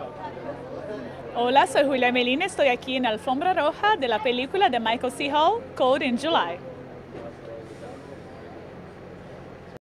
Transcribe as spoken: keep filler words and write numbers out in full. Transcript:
Hola, soy Julia Melina, estoy aquí en la alfombra roja de la película de Michael C. Hall, Code in July.